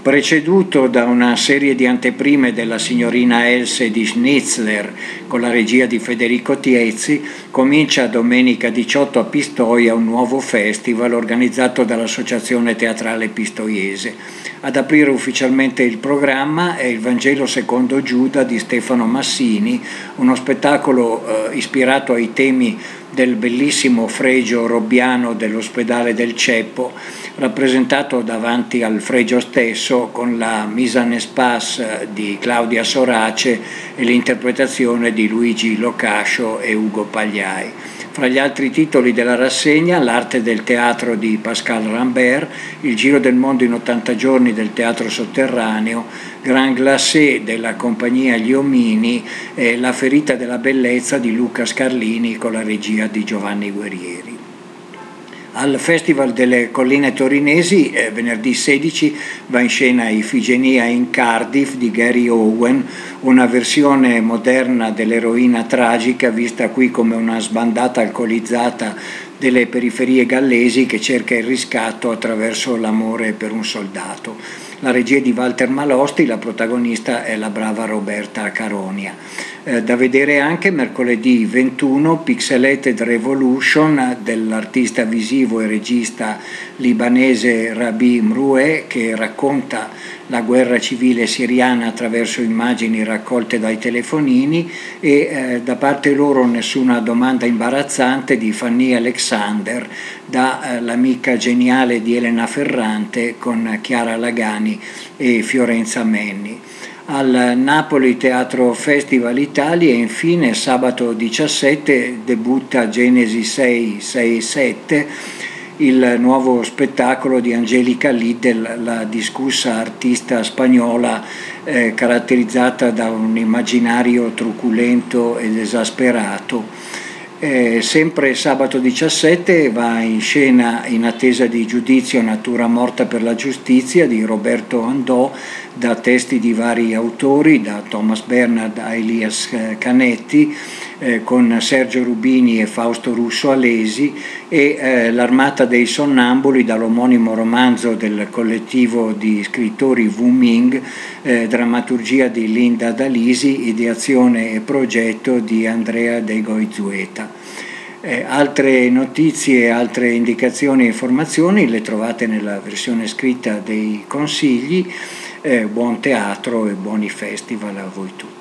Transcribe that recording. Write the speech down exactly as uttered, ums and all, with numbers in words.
preceduto da una serie di anteprime della signorina Else di Schnitzler con la regia di Federico Tiezzi, comincia domenica diciotto a Pistoia un nuovo festival organizzato dall'Associazione Teatrale Pistoiese. Ad aprire ufficialmente il programma è il Vangelo secondo Giuda di Stefano Massini, uno spettacolo eh, ispirato ai temi del bellissimo fregio robbiano dell'ospedale del Ceppo, rappresentato davanti al fregio stesso con la mise en espace di Claudia Sorace e l'interpretazione di Luigi Locascio e Ugo Pagliai. Fra gli altri titoli della rassegna, l'arte del teatro di Pascal Rambert, il giro del mondo in ottanta giorni del teatro sotterraneo, Grand Glacé della compagnia Gli Omini e La ferita della bellezza di Luca Scarlini con la regia di Giovanni Guerrieri. Al Festival delle Colline Torinesi, eh, venerdì sedici, va in scena Ifigenia in Cardiff di Gary Owen, una versione moderna dell'eroina tragica vista qui come una sbandata alcolizzata delle periferie gallesi che cerca il riscatto attraverso l'amore per un soldato. La regia è di Walter Malosti, la protagonista è la brava Roberta Caronia. Eh, da vedere anche mercoledì ventuno Pixelated Revolution dell'artista visivo e regista libanese Rabi Mroué, che racconta la guerra civile siriana attraverso immagini raccolte dai telefonini, e eh, da parte loro Nessuna domanda imbarazzante di Fanny Alexander, da eh, l'amica geniale di Elena Ferrante con Chiara Lagani e Fiorenza Menni. Al Napoli Teatro Festival Italia e infine sabato diciassette debutta Genesi sei sei sette, il nuovo spettacolo di Angelica Lidl, la discussa artista spagnola eh, caratterizzata da un immaginario truculento ed esasperato. Eh, sempre sabato diciassette va in scena In attesa di giudizio, natura morta per la giustizia di Roberto Andò, da testi di vari autori, da Thomas Bernhard a Elias Canetti, eh, con Sergio Rubini e Fausto Russo Alesi, e eh, L'Armata dei Sonnambuli dall'omonimo romanzo del collettivo di scrittori Wu Ming, eh, drammaturgia di Linda Dalisi, ideazione e progetto di Andrea De Goizueta. Eh, altre notizie, altre indicazioni e informazioni le trovate nella versione scritta dei consigli. Eh, buon teatro e buoni festival a voi tutti.